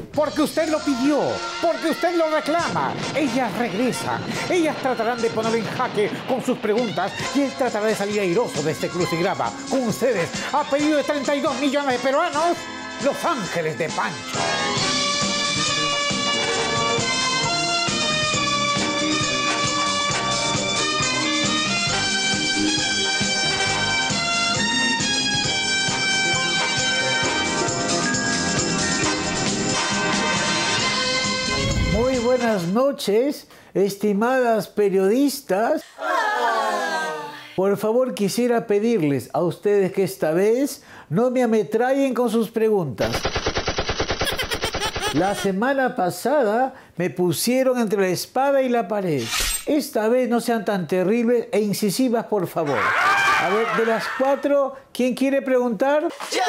porque usted lo pidió, porque usted lo reclama. Ellas regresan, ellas tratarán de ponerlo en jaque con sus preguntas y él tratará de salir airoso de este crucigrama. Con ustedes, a pedido de 32 millones de peruanos, Los Ángeles de Pancho. Muy buenas noches, estimadas periodistas. Por favor, quisiera pedirles a ustedes que esta vez no me ametrallen con sus preguntas. La semana pasada me pusieron entre la espada y la pared. Esta vez no sean tan terribles e incisivas, por favor. A ver, de las 4, ¿quién quiere preguntar? ¡Yo!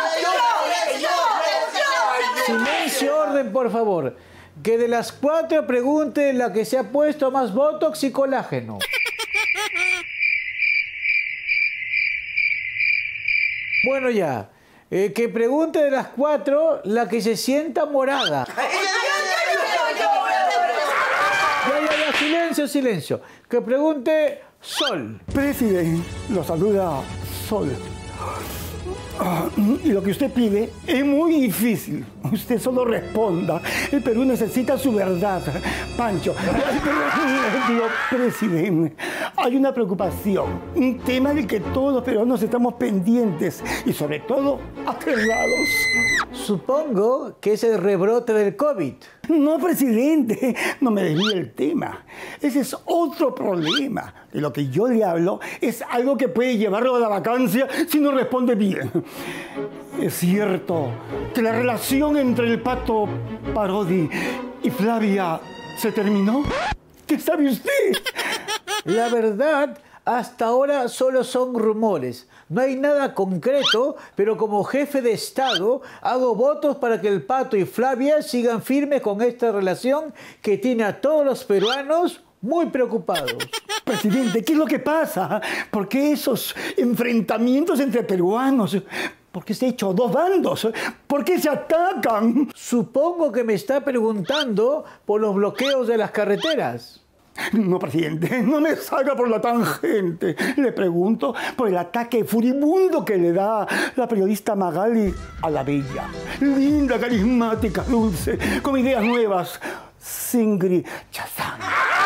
Silencio, orden, por favor. Que de las 4 pregunte la que se ha puesto más botox y colágeno. Bueno, ya. Que pregunte de las 4 la que se sienta morada. Ya, silencio, silencio. Que pregunte Sol. Presidente, lo saluda Sol. Y lo que usted pide es muy difícil. Usted solo responda. El Perú necesita su verdad. Pancho, digo, presidente, hay una preocupación, un tema del que todos los peruanos estamos pendientes y sobre todo aterrados. Supongo que es el rebrote del COVID. No, presidente, no me desvíe el tema. Ese es otro problema. De lo que yo le hablo es algo que puede llevarlo a la vacancia si no responde bien. Es cierto que la relación entre el Pato Parodi y Flavia se terminó. ¿Qué sabe usted? La verdad, hasta ahora solo son rumores. No hay nada concreto, pero como jefe de Estado hago votos para que el Pato y Flavia sigan firmes con esta relación que tiene a todos los peruanos muy preocupados. Presidente, ¿qué es lo que pasa? ¿Por qué esos enfrentamientos entre peruanos? ¿Por qué se han hecho dos bandos? ¿Por qué se atacan? Supongo que me está preguntando por los bloqueos de las carreteras. No, presidente, no me salga por la tangente. Le pregunto por el ataque furibundo que le da la periodista Magali a la bella. Linda, carismática, dulce, con ideas nuevas. Singri Chazán.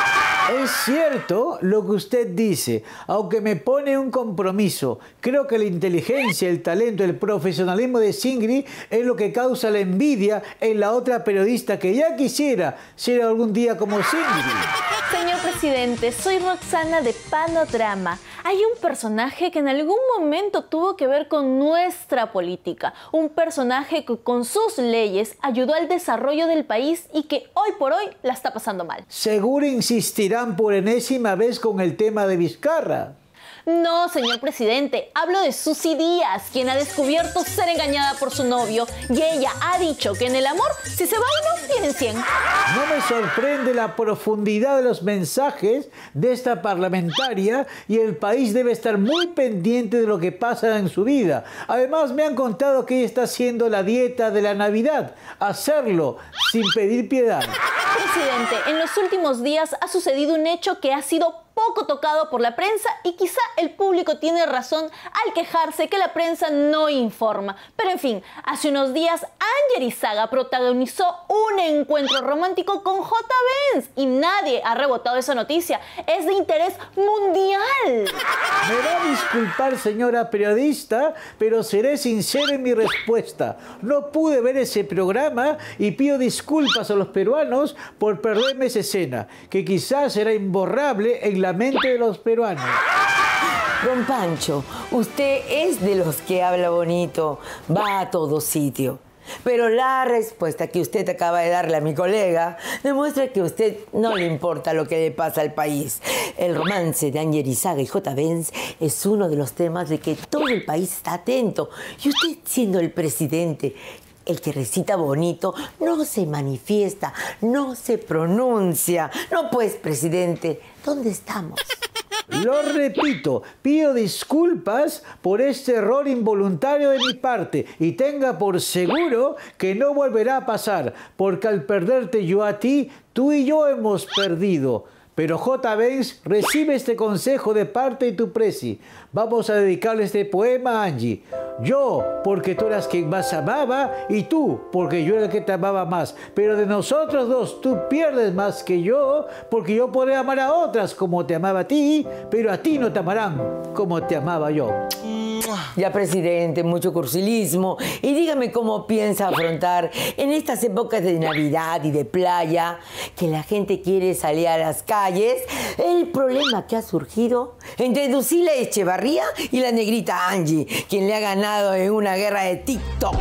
Es cierto lo que usted dice, aunque me pone un compromiso. Creo que la inteligencia, el talento, el profesionalismo de Singri es lo que causa la envidia en la otra periodista que ya quisiera ser algún día como Singri. Señor presidente, soy Roxana de Panodrama. Hay un personaje que en algún momento tuvo que ver con nuestra política. Un personaje que con sus leyes ayudó al desarrollo del país y que hoy por hoy la está pasando mal. Seguro insistirán por enésima vez con el tema de Vizcarra. No, señor presidente, hablo de Susy Díaz, quien ha descubierto ser engañada por su novio y ella ha dicho que en el amor, si se va uno, vienen 100. No me sorprende la profundidad de los mensajes de esta parlamentaria y el país debe estar muy pendiente de lo que pasa en su vida. Además, me han contado que ella está haciendo la dieta de la Navidad. Hacerlo sin pedir piedad. Presidente, en los últimos días ha sucedido un hecho que ha sido poco tocado por la prensa y quizá el público tiene razón al quejarse que la prensa no informa. Pero en fin, hace unos días Anger Izaga protagonizó un encuentro romántico con J. Benz y nadie ha rebotado esa noticia. Es de interés mundial. Me va a disculpar, señora periodista, pero seré sincero en mi respuesta. No pude ver ese programa y pido disculpas a los peruanos por perderme esa escena, que quizás será imborrable en la mente de los peruanos. Don Pancho, usted es de los que habla bonito, va a todo sitio. Pero la respuesta que usted acaba de darle a mi colega demuestra que a usted no le importa lo que le pasa al país. El romance de Anger Izaga y J. Benz es uno de los temas de que todo el país está atento. Y usted, siendo el presidente, el que recita bonito, no se manifiesta, no se pronuncia. No, pues, presidente, ¿dónde estamos? Lo repito, pido disculpas por este error involuntario de mi parte y tenga por seguro que no volverá a pasar, porque al perderte yo a ti, tú y yo hemos perdido. Pero J. Benz recibe este consejo de parte de tu presi. Vamos a dedicarle este poema a Angie. Yo, porque tú eras quien más amaba, y tú, porque yo era el que te amaba más. Pero de nosotros dos, tú pierdes más que yo, porque yo podré amar a otras como te amaba a ti, pero a ti no te amarán como te amaba yo. Ya, presidente, mucho cursilismo. Y dígame cómo piensa afrontar en estas épocas de Navidad y de playa, que la gente quiere salir a las calles, el problema que ha surgido entre Drusila Echevarría y la negrita Angie, quien le ha ganado en una guerra de TikTok.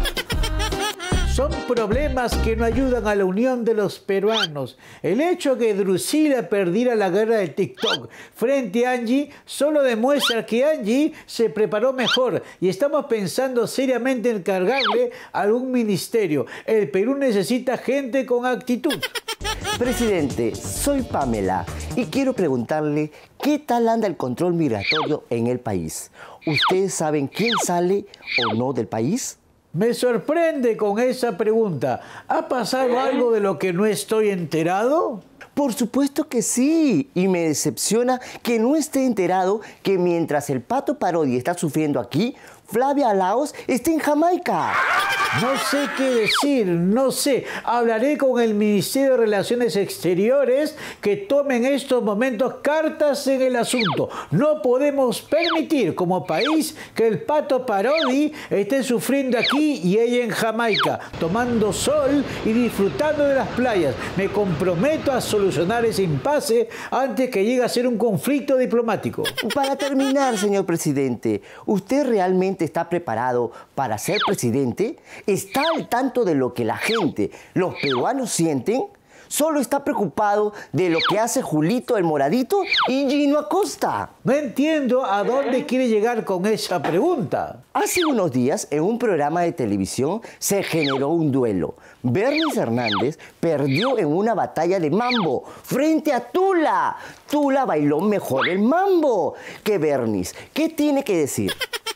Son problemas que no ayudan a la unión de los peruanos. El hecho que Drusila perdiera la guerra de TikTok frente a Angie solo demuestra que Angie se preparó mejor y estamos pensando seriamente en cargarle a algún ministerio. El Perú necesita gente con actitud. Presidente, soy Pamela y quiero preguntarle qué tal anda el control migratorio en el país. ¿Ustedes saben quién sale o no del país? Me sorprende con esa pregunta. ¿Ha pasado algo de lo que no estoy enterado? Por supuesto que sí, y me decepciona que no esté enterado que mientras el Pato Parodi está sufriendo aquí, Flavia Laos está en Jamaica. No sé qué decir, no sé. Hablaré con el Ministerio de Relaciones Exteriores que tome en estos momentos cartas en el asunto. No podemos permitir como país que el Pato Parodi esté sufriendo aquí y ella en Jamaica, tomando sol y disfrutando de las playas. Me comprometo a solucionar ese impasse antes que llegue a ser un conflicto diplomático. Para terminar, señor presidente, ¿usted realmente está preparado para ser presidente? ¿Está al tanto de lo que la gente, los peruanos sienten? ¿Solo está preocupado de lo que hace Julito el Moradito y Gino Acosta? No entiendo a dónde quiere llegar con esa pregunta. Hace unos días, en un programa de televisión, se generó un duelo. Bernis Hernández perdió en una batalla de mambo frente a Tula. Tula bailó mejor el mambo que Bernis. ¿Qué tiene que decir?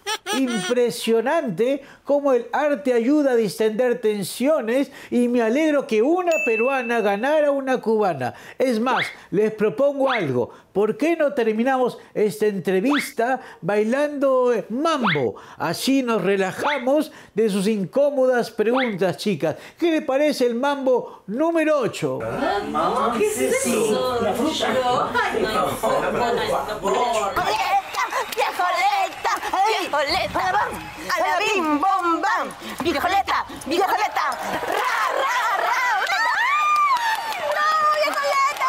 Impresionante cómo el arte ayuda a distender tensiones y me alegro que una peruana ganara a una cubana. Es más, les propongo algo. ¿Por qué no terminamos esta entrevista bailando mambo? Así nos relajamos de sus incómodas preguntas, chicas. ¿Qué le parece el mambo número 8? ¿Qué es eso? ¡Viejoleta! ¡A la bim, bom, bam! ¡Viejoleta! ¡Viejoleta! ¡Ra, ra, ra! ¡No, viejoleta!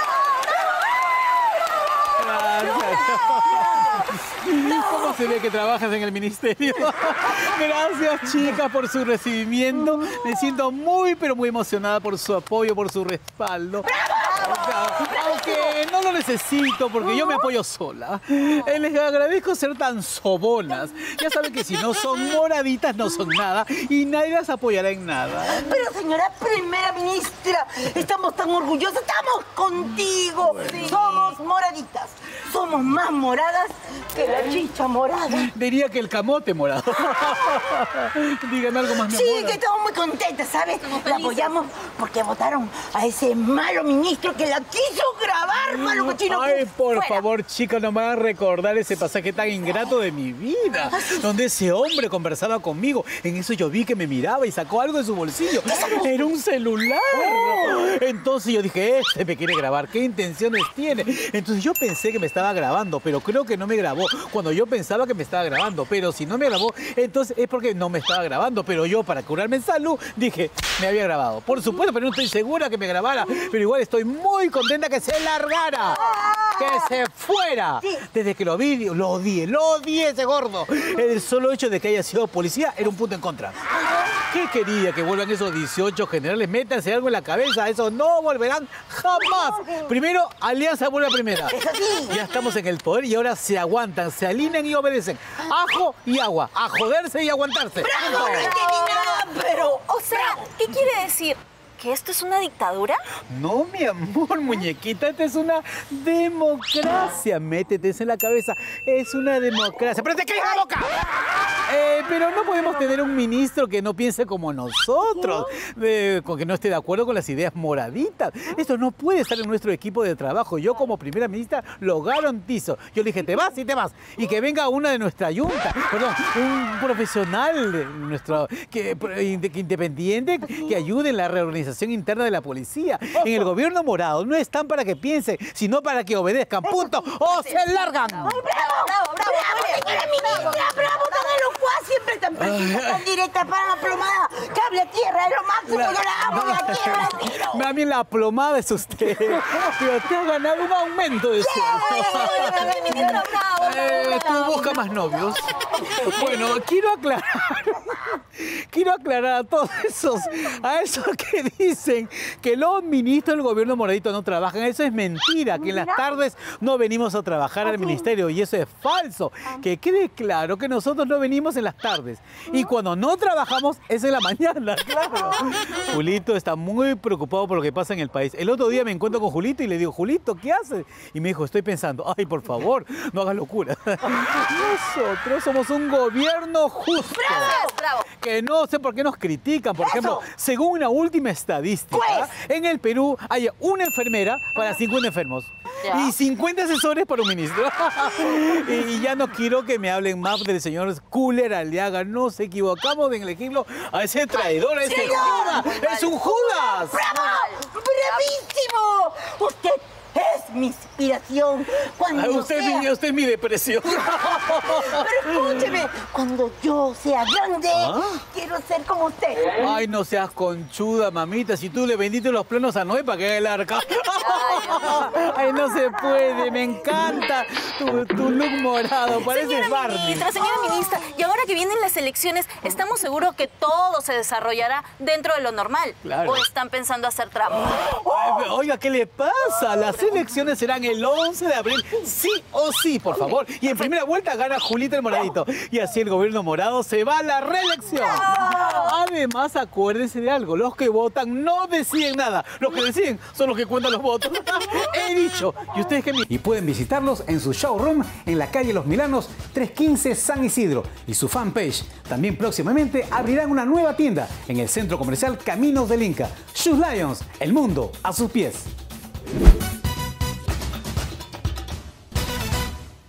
¿Cómo se ve que trabajas en el ministerio? Gracias, chicas, por su recibimiento. Me siento muy, pero muy emocionada por su apoyo, por su respaldo. Aunque no lo necesito porque yo me apoyo sola. Les agradezco ser tan sobonas. Ya saben que si no son moraditas no son nada y nadie las apoyará en nada. Pero señora primera ministra, estamos tan orgullosas, estamos contigo. Somos moraditas. Somos más moradas que la chicha morada. Diría que el camote morado. Dígame algo más, mi amor. Sí, que estamos muy contentas, ¿sabes? La apoyamos porque votaron a ese malo ministro que la quiso grabar, malo cochino. Ay, por Fuera. favor, chicas, no me van a recordar ese pasaje tan ingrato de mi vida, donde ese hombre conversaba conmigo. En eso yo vi que me miraba y sacó algo de su bolsillo. Era un celular. Entonces yo dije, este me quiere grabar, ¿qué intenciones tiene? Entonces yo pensé que me estaba grabando, pero creo que no me grabó cuando yo pensaba que me estaba grabando. Pero si no me grabó, entonces es porque no me estaba grabando. Pero yo, para curarme en salud, dije, me había grabado. Por supuesto, pero no estoy segura que me grabara. Pero igual estoy muy contenta que se largara. Que se fuera. Desde que lo vi, lo odié ese gordo. El solo hecho de que haya sido policía era un punto en contra. ¿Qué quería? Que vuelvan esos 18 generales, métanse algo en la cabeza. Eso no volverán jamás. Primero, Alianza vuelve a primera. Ya estamos en el poder y ahora se aguantan, se alinean y obedecen. Ajo y agua. A joderse y aguantarse. ¡Bravo! No entendí nada, pero... O sea, ¿qué quiere decir? que esto es una dictadura? No, mi amor, muñequita, esta es una democracia. Métete eso en la cabeza. Es una democracia. ¡Pero te caes la boca! Pero no podemos tener un ministro que no piense como nosotros, con que no esté de acuerdo con las ideas moraditas. Esto no puede estar en nuestro equipo de trabajo. Yo como primera ministra lo garantizo. Yo le dije, te vas y te vas. Y que venga una de nuestra yunta, perdón, un profesional de nuestro, que independiente que ayude en la reorganización interna de la policía. En el gobierno morado no están para que piensen, sino para que obedezcan. ¡Punto! ¡O se largan! ¡Bravo, señora ministra! ¡Bravo! Todo lo cual siempre tan precisa, tan directa, para la plomada. Cable a tierra, es lo máximo. Yo la amo, la quiero, la tiro. Más bien la plomada es usted. Pero te ha ganado un aumento de sueldo. Tú busca más novios. Bueno, quiero aclarar a todos esos que dicen que los ministros del gobierno moradito no trabajan. Eso es mentira, que en las tardes no venimos a trabajar al ministerio y eso es falso. Que quede claro que nosotros no venimos en las tardes y cuando no trabajamos es en la mañana, claro. Julito está muy preocupado por lo que pasa en el país. El otro día me encuentro con Julito y le digo, Julito, ¿qué haces? Y me dijo, estoy pensando, ay, por favor, no hagas locura. Nosotros somos un gobierno justo. Bravo. Que no sé por qué nos critican. Por ejemplo, según una última estadística, en el Perú hay una enfermera para 50 enfermos. Y 50 asesores para un ministro. Y ya no quiero que me hablen más del señor Cooler Aliaga. Nos equivocamos en elegirlo a ese traidor, a ese Judas. ¡Es un Judas! ¡Bravo! ¡Bravísimo! Usted es mi inspiración. Usted es mi depresión. Pero escúcheme, cuando yo sea grande, quiero ser como usted. Ay, no seas conchuda, mamita. Si tú le vendiste los planos a Noé para que haga el arca. Ay, no se puede. Me encanta tu look morado. Pareces Barney. Señora ministra, y ahora que vienen las elecciones, ¿estamos seguros que todo se desarrollará dentro de lo normal? Claro. ¿O están pensando hacer trampa? Oiga, ¿qué le pasa? Las elecciones serán el 11 de abril, sí o sí, por favor. Y en primera vuelta gana Julita el Moradito. Y así el gobierno morado se va a la reelección. Además, acuérdense de algo. Los que votan no deciden nada. Los que deciden son los que cuentan los votos. He dicho. ¿Y ustedes qué me... Y pueden visitarlos en su showroom en la calle Los Milanos, 315 San Isidro. Y su fanpage. También próximamente abrirán una nueva tienda en el centro comercial Caminos del Inca. Shoes Lions, el mundo a sus pies.